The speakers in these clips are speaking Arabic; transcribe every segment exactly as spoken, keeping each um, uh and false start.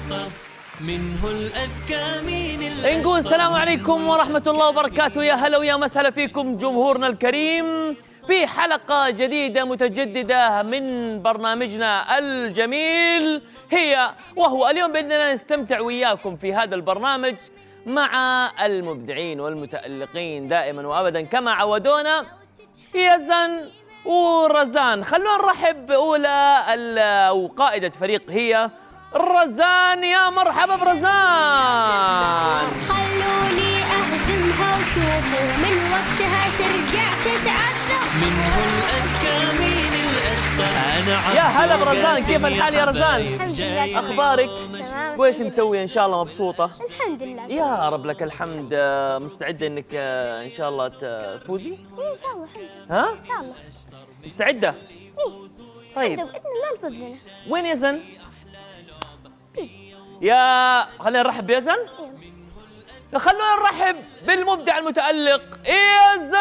الأشطر منه الأذكى مين الأشطر. نقول السلام عليكم ورحمة الله وبركاته. يا هلا ويا مسهلا فيكم جمهورنا الكريم في حلقة جديدة متجددة من برنامجنا الجميل هي وهو. اليوم بإذننا نستمتع وياكم في هذا البرنامج مع المبدعين والمتألقين دائما وأبدا كما عودونا يزن ورزان. خلونا نرحب بأولى وقائدة فريق هي رزان. يا مرحبا برزان. خلوني أهزمها وشوفوا من وقتها ترجع تتعذب. منه الأذكى مين الأشطر. أنا يا هلا برزان، كيف الحال يا رزان؟ الحمد لله. أخبارك؟ تمام. وإيش مسوية؟ إن شاء الله مبسوطة؟ الحمد لله. يا رب لك الحمد. مستعدة إنك إن شاء الله تفوزي؟ إن شاء الله. الحمد لله. ها؟ إن شاء الله. مستعدة؟ إيه. طيب بإذن الله نفوز بنا. وين يزن؟ يا خلينا نرحب بيزن. خلونا نرحب بالمبدع المتألق يزن.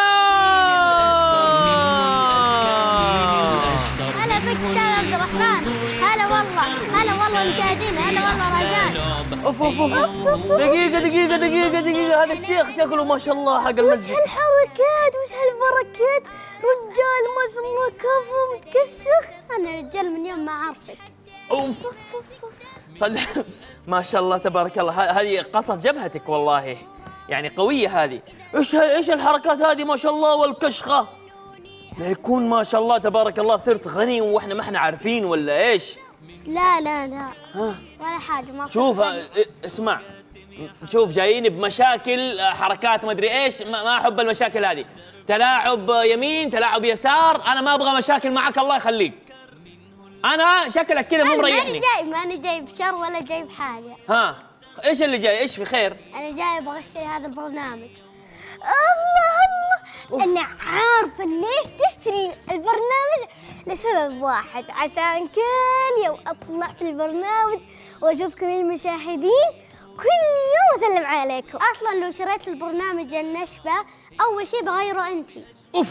هلا بك استاذ عبد الرحمن. هلا والله. هلا والله مشاهدين. هلا والله رزان. اوف اوف اوف. دقيقة دقيقة دقيقة دقيقة، هذا الشيخ شكله ما شاء الله حق وش المسجد. هالحركات وش هالبركات؟ رجال ما شاء الله كفو متكشخ. أنا رجال من يوم ما أعرفك. اوف أوف أوف أوف. صل- ما شاء الله تبارك الله. ه- هذه قصف جبهتك والله، يعني قوية هذه. ايش ه- ايش الحركات هذه ما شاء الله والكشخة؟ لا يكون ما شاء الله تبارك الله صرت غني واحنا ما احنا عارفين ولا ايش؟ لا لا لا ها ولا حاجة. ما شوف صرت اه، اسمع، شوف جايين بمشاكل اه، حركات ما ادري ايش. ما ما احب المشاكل هذه. تلاعب يمين تلاعب يسار، انا ما ابغى مشاكل معك الله يخليك. انا شكلك كذا مو أنا ماني مريحني. جاي ماني جاي بشر ولا جاي بحاجة. ها ايش اللي جاي؟ ايش في خير؟ أنا جاي أبغى أشتري هذا البرنامج. الله الله. أنا عارفة ليش تشتري البرنامج، لسبب واحد، عشان كل يوم أطلع في البرنامج وأشوفكم المشاهدين كل يوم أسلم عليكم. أصلا لو شريت البرنامج النشبة أول شيء بغيره أنسي. اوف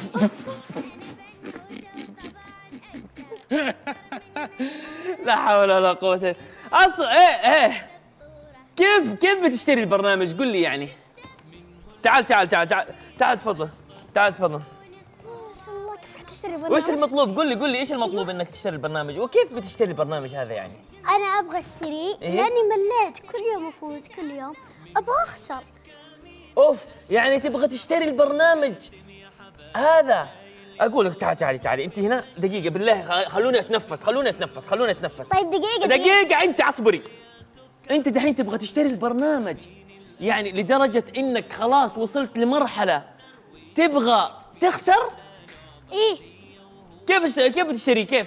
لا حول ولا قوة الا اصلا. ايه ايه كيف كيف بتشتري البرنامج؟ قل لي يعني. تعال تعال تعال تعال تعال تفضل. تعال تفضل. ما شاء الله كيف تشتري برنامج؟ وش المطلوب؟ قل لي قل لي ايش المطلوب انك تشتري البرنامج وكيف بتشتري البرنامج هذا يعني؟ أنا أبغى أشتري إيه؟ لأني مليت كل يوم أفوز كل يوم أبغى أخسر. اوف، يعني تبغى تشتري البرنامج هذا؟ اقول لك تعالي تعالي تعالي انت هنا دقيقة بالله. خ- خلوني اتنفس خلوني اتنفس خلوني اتنفس. طيب دقيقة دقيقة انت اصبري. انت دحين تبغى تشتري البرنامج يعني لدرجة انك خلاص وصلت لمرحلة تبغى تخسر؟ إيه؟ كيف اشت- كيف بتشتري كيف؟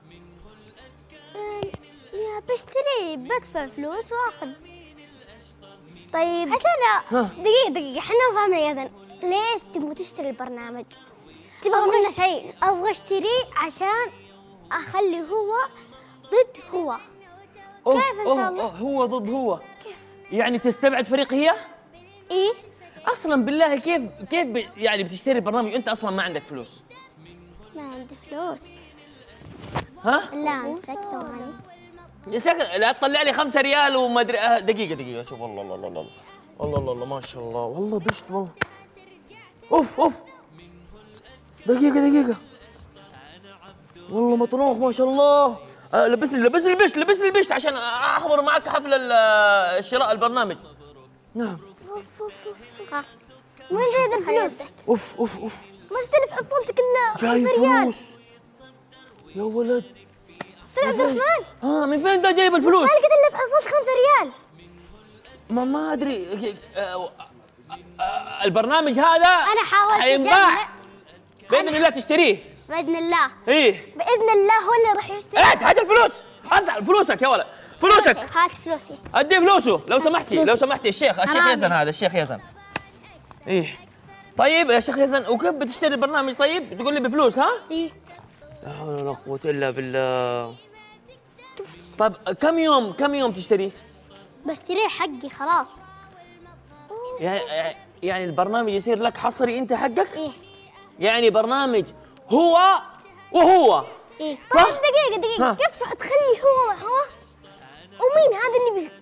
أم، يا بشتري بدفع فلوس واخذ. طيب عشان ها. دقيقة دقيقة احنا ما فهمنا يا زين، ليش تبغى تشتري البرنامج؟ تبغى منه شيء. ابغى اشتريه عشان اخلي هو ضد هو. أوه كيف إن أوه شاء الله؟ أوه هو ضد هو، كيف؟ يعني تستبعد فريق هي؟ ايه؟ اصلا بالله كيف كيف ب- يعني بتشتري برنامج وانت اصلا ما عندك فلوس؟ ما عندي فلوس. ها؟ لا امسك ثواني. يا شكل لا تطلع لي خمسة ريال وما ادري أه دقيقة دقيقة شوف. والله الله الله الله الله الله الله ما شاء الله والله بشت والله. اوف اوف دقيقة دقيقة والله مطروخ ما شاء الله. أه لبسني لبسني البشت لبسني البشت عشان احضر معك حفل ال- شراء البرنامج. نعم. اوف اوف اوف. ها. وين جايب الفلوس؟ اوف اوف اوف ما استلف حصلتك الا جاي خمسة ريال. فلوس يا ولد. استاذ عبد الرحمن ها من فين انت جايب الفلوس؟ ما لقيت الا بحصلت خمسة ريال. ما ما ادري. آه، آه، البرنامج هذا انا حاولت حينباع أجمع. باذن الله تشتريه. باذن الله. ايه باذن الله هو اللي راح يشتري. هات هات الفلوس. هات فلوسك يا ولد فلوسك. هات فلوسي. ادي فلوسه لو سمحتي فلوسي. لو سمحتي. الشيخ الشيخ حرامي. يزن هذا الشيخ يزن. ايه طيب يا شيخ يزن وكيف بتشتري البرنامج؟ طيب تقول لي بفلوس ها؟ ايه؟ لا حول ولا قوة الا بالله. طيب كم يوم كم يوم تشتريه؟ بشتريه حقي خلاص. يعني يعني البرنامج يصير لك حصري انت حقك؟ ايه؟ يعني برنامج هو وهو ايه؟ صح؟ طيب دقيقة دقيقة ها. كيف تخلي هو هو؟ ومين هذا اللي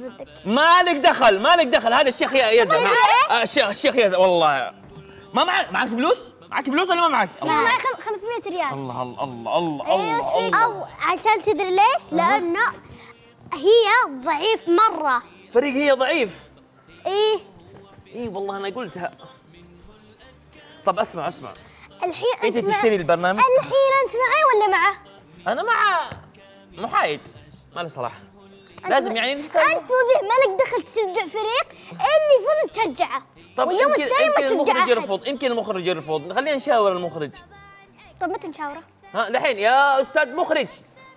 ضدك. مالك دخل مالك دخل هذا الشيخ يا يزن. آه الشيخ الشيخ يزن والله ما معك. معك فلوس؟ معك فلوس ولا ما معك؟ لا معي خمسمية ريال. الله الله الله الله ايش الله فيك؟ او عشان تدري ليش؟ لانه هي ضعيف مره. فريق هي ضعيف. ايه اي والله انا قلتها. طب اسمع اسمع الحين انت انت مع- تشتري البرنامج؟ الحين انت معي ولا معه؟ انا مع محايد ما له صلاح. لازم يعني انت وذي مالك دخل تشجع فريق اللي يفوز تشجعه. طب واليوم يمكن الثاني ما يمكن تشجع المخرج أحد. يرفض يمكن المخرج يرفض خلينا نشاور المخرج. طب متى نشاوره؟ ها دحين يا استاذ مخرج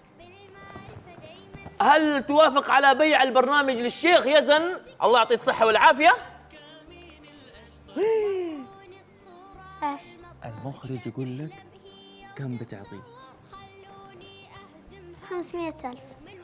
هل توافق على بيع البرنامج للشيخ يزن الله يعطيه الصحة والعافية؟ ايش؟ المخرج يقول لك كم بتعطيه؟ خمسمية ألف.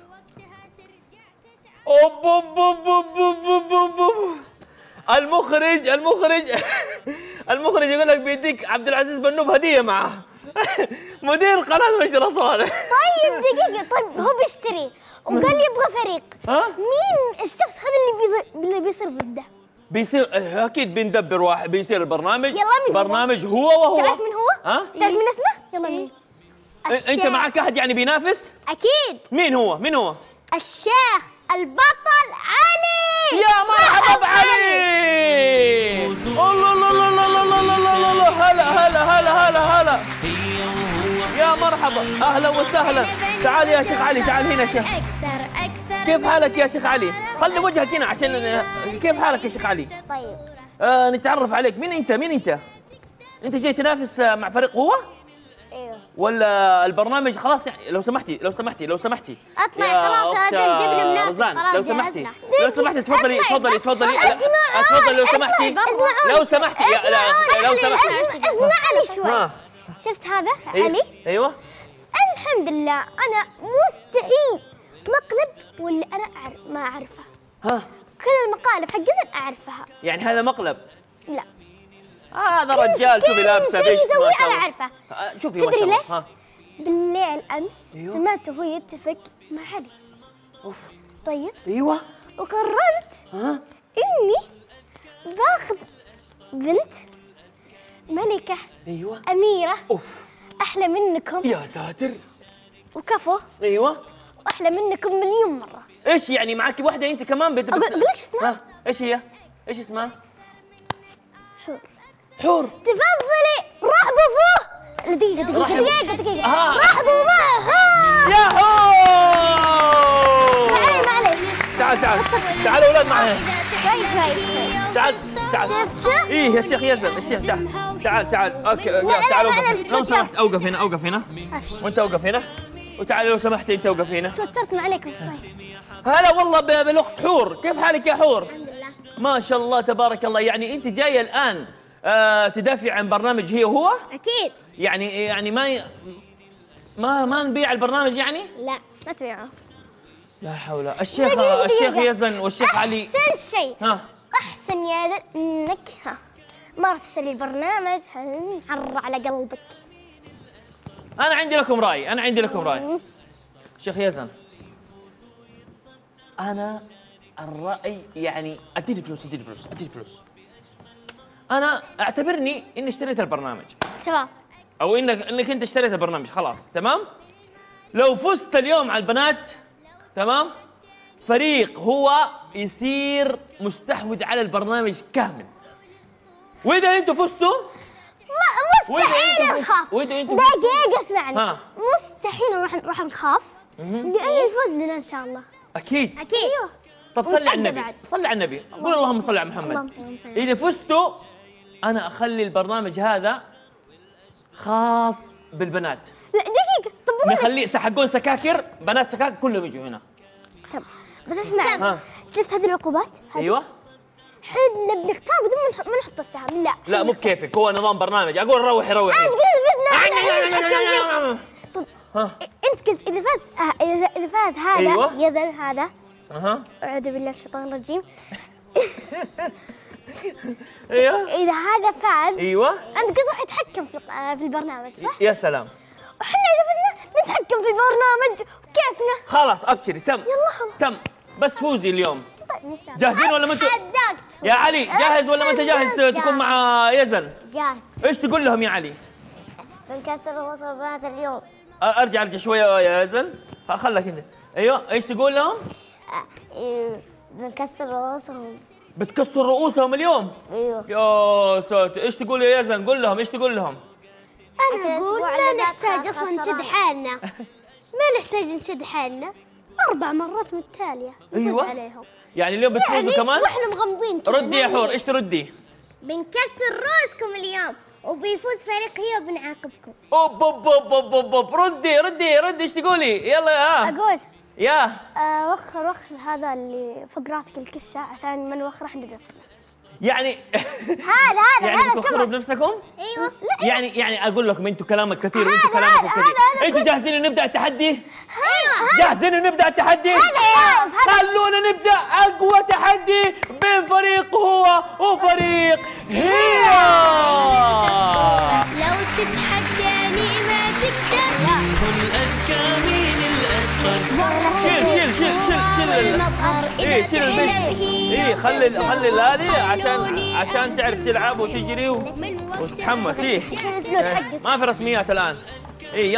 أوب أوب أوب أوب أوب أوب أوب أوب. المخرج المخرج المخرج يقول لك بيديك عبد العزيز بنوب هدية معه مدير قناة مجرى طوال. طيب دقيقة طيب هو بيشتري وقال لي يبغى فريق. ها؟ مين الشخص هذا اللي بيض... اللي بيصير ضده؟ بيصير اكيد بندبر واحد بيصير البرنامج. يلا مين هو؟ برنامج هو وهو. تعرف من هو؟ ها؟ تعرف من اسمه؟ يلا مين؟ انت معك احد يعني بينافس؟ اكيد مين هو؟ مين هو؟ الشيخ البطل علي. يا مرحبا بعلي. الله الله الله الله الله الله الله الله هلا هلا هلا هلا هلا يا مرحبا اهلا وسهلا. تعال يا شيخ علي تعال هنا شيخ. اكثر اكثر. كيف حالك يا شيخ علي؟ خلي وجهك هنا عشان كيف حالك يا شيخ علي؟ طيب آه نتعرف عليك. مين انت؟ مين انت؟ انت جاي تنافس مع فريق هو؟ ايوه ولا البرنامج خلاص يعني لو سمحتي لو سمحتي لو سمحتي اطلع يا خلاص أخت هذا نجيب له منافس رزان، خلاص لو سمحتي جهزنا. لو سمحتي تفضلي اطلع تفضلي بس. تفضلي اسمعون، تفضلي لو سمحتي اسمعون. لو سمحتي يا لا لو سمحتي اسمع اسمع علي شوي. ها شفت هذا إيه؟ علي؟ ايوه الحمد لله انا مستحيل مقلب ولا انا أعرف ما اعرفه. ها كل المقالب حق زين اعرفها. يعني هذا مقلب. لا هذا رجال شوفي لابسه شيء بيشت يسويه ما شاء انا الله. اعرفه. آه، شوفي ما تدري شاء الله ليش؟ ها بالليل امس أيوه. سمعته هو يتفق مع علي. اوف طيب ايوه وقررت ها اني باخذ بنت ملكة ايوه أميرة اوف أحلى منكم يا ساتر وكفو ايوه وأحلى منكم مليون مرة. ايش يعني معك واحده انت كمان بت... أقول أقول لك شو اسمها؟ ها ايش هي؟ ايش اسمها؟ حور. حور. تفضلي رحبوا فوه. دقيقة دقيقة رحبوا. دقيقة دقيقة آه. رحبوا معها. يا حور. معلي معلي تعال تعال تعال اولاد معي. شوي شوي شوي. تعال تعال شفته؟ ايه يا شيخ يزن الشيخ تعال تعال تعال اوكي لا، تعال لا، اوقف لا، لو لا، سمحت اوقف هنا اوقف هنا وانت اوقف هنا وتعال لو سمحت انت اوقف هنا. توترت عليكم شوي. هلا والله ب- بالاخت حور. كيف حالك يا حور؟ الحمد لله. ما شاء الله تبارك الله. يعني انت جايه الان آه تدافع عن برنامج هي وهو؟ أكيد. يعني يعني ما ي... ما ما نبيع البرنامج يعني؟ لا ما تبيعه. لا حول. الشيخ دقيقة، الشيخ دقيقة. يزن والشيخ علي أحسن شيء ها أحسن يا ذا إنك ها ما راح تشتري البرنامج حر على قلبك. انا عندي لكم راي انا عندي لكم راي شيخ يزن. انا الراي يعني اديني فلوس اديني فلوس اديني فلوس. انا اعتبرني اني اشتريت البرنامج تمام. او انك انك انت اشتريت البرنامج خلاص تمام. لو فزت اليوم على البنات تمام فريق هو يصير مستحوذ على البرنامج كامل. واذا انتم فزتوا ما وإذا مستحيل أنتم فزت- نخاف. وإذا أنتم دقيقة اسمعني. ها. مستحيل راح راح نخاف لأن الفوز لنا إن شاء الله. اكيد. أكيد. أيوه. طب صلي على ونتأكد النبي بعد. صلي على النبي قول اللهم صل على اللهم محمد. صل وسلم. اذا فزتوا انا اخلي البرنامج هذا خاص بالبنات. لا دقيقة طب بقول لك. نخليه حقون سكاكر بنات سكاكر كلهم يجوا هنا. طب، بس اسمع ها. شفت هذه العقوبات؟ هذه؟ ايوه احنا بنختار بدون ما نح- ما نحط السهم. لا لا مو بكيفك هو نظام برنامج. اقول روحي روحي انت قلت بدنا احنا نتحكم فيه. طب ها انت قلت اذا فاز آه، اذا اذا فاز هذا أيوة. يزن هذا اها اعوذ بالله من الشيطان الرجيم. ايوه اذا هذا فاز ايوه انت قد راح يتحكم في آه، في البرنامج صح؟ يا سلام. وحنا اذا بدنا نتحكم في البرنامج كيفنا. خلاص ابشري تم يلا خلاص. تم بس فوزي اليوم جاهزين ولا ما انتوا؟ اتحداك. يا علي جاهز ولا ما انت جاهز تكون مع يزن؟ جاهز. ايش تقول لهم يا علي؟ بنكسر رؤوس البنات اليوم. ارجع ارجع شويه يا يزن، خلك انت. ايوه ايش تقول لهم؟ بنكسر رؤوسهم. بتكسر رؤوسهم اليوم؟ ايوه. يا ساتر، ايش تقول يا يزن؟ قول لهم، ايش تقول لهم؟ انا اقول ما نحتاج اصلا نشد حالنا. ما نحتاج نشد حالنا اربع مرات متتاليه نفوز أيوة. عليهم. يعني اليوم بتفوزوا يعني كمان؟ واحنا مغمضين كذا. ردي يا حور، ايش تردي؟ بنكسر رؤوسكم اليوم وبيفوز فريق هي وبنعاقبكم. اوب اوب اوب اوب اوب اوب، ردي ردي ردي، ايش تقولي؟ يلا يا اقول يا آه وخر وخر هذا اللي فوق راسك الكشه عشان ما نوخر احنا بنفسنا. يعني هذا هذا يعني هذا بتوخروا بنفسكم؟ ايوه. لا يعني يعني اقول لكم انتم كلامك كثير وانتم كلامكم كثير. انتوا جاهزين نبدا التحدي؟ ايوه. جاهزين نبدا التحدي؟ خلونا نبدا اقوى تحدي بين فريق هو وفريق هي. لو تتحداني ما تقدر. هم الأذكى مين الأشطر. شيل شيل شيل شيل شيل ال- ايه شيل البشت. ايه خلي خلي هذه عشان عشان تعرف تلعب وتجري و- وتتحمس. ايه الفلوس حقك. ما في رسميات الان. ايه